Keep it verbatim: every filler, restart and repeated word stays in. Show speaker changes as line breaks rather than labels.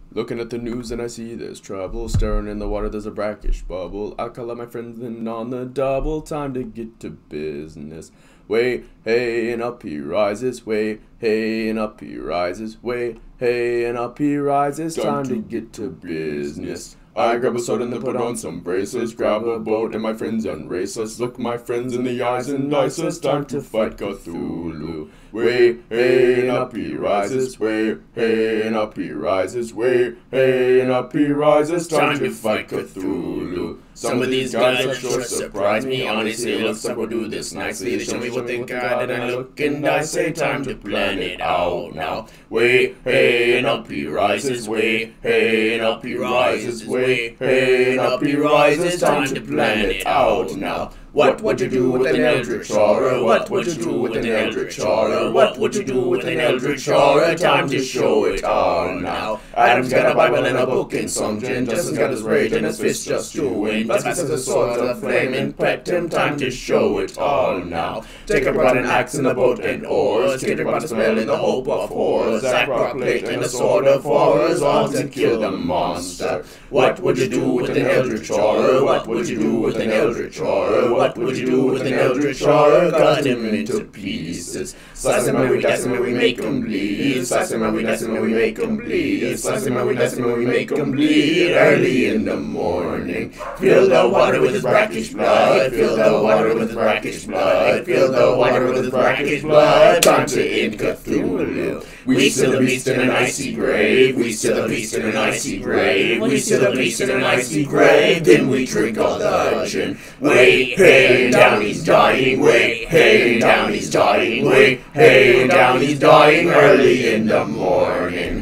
Looking at the news and I see there's trouble stirring in the water, there's a brackish bubble. I'll call out my friends and on the double, time to get to business. Way, hey, and up he rises, way, hey, and up he rises, way, hey, and up he rises, time to get to business. I grab a sword and then put on some braces, grab a boat and my friends and race us. Look my friends in the eyes and dice us, time to fight Cthulhu. Way, hey, and up he rises, way, hey, and up he rises, way, hey, and up he rises, time to fight Cthulhu.
Some of these guys are sure surprise me. Honestly, it looks like we'll do this nicely. They show me what they got, and I look and I say, time to plan it out now. Way, hey, and up he rises. Way, hey, and up he rises. Way, hey, and up he rises. Time to plan it out now. What would you do with an eldritch horror? What would you do with an eldritch horror? What would you do with an eldritch horror? Time to show it all now. Adam's got a Bible and a book and some gin. Justin's got his rage and his fist just chewing. Busby says his sword's a flaming pet him. Time to show it all now. Jacob brought an axe and a boat and oars. Kendrick brought a spell in the hope of horrors. Zach brought plate and a sword of horrors, all to kill the monster. What would you do with an eldritch horror? What would you do with an eldritch horror? What would you do with an eldritch horror? Cut him into pieces. Slice him and we dice him and we make him bleed. Slice him and we dice him and we make him bleed. Slice him and we dice him and we make him bleed. Early in the morning, fill the water with his brackish blood. Fill the water with his brackish blood. Fill the water with his brackish blood. Time to end Cthulhu. We seal the beast in an icy grave. We seal the beast in an icy grave. We seal the beast in an icy grave. Then we drink all the gin. Way, hey, down he's dying. Way, hey, down he's dying. Way, hey, down he's dying early in the morning.